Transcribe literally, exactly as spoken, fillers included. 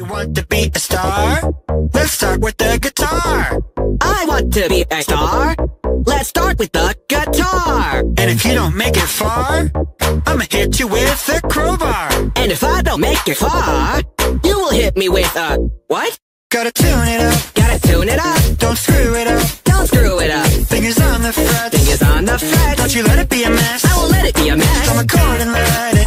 want to be a star? Let's start with the guitar. I want to be a star. Let's start with the guitar. And if you don't make it far, I'ma hit you with a crowbar. And if I don't make it far, you will hit me with a what? Gotta tune it up, Gotta tune it up. don't screw it up. Don't screw it up. Fingers on the fret, Fingers on the fret. don't you let it be a mess. I won't let it be a mess. Strum a chord and let it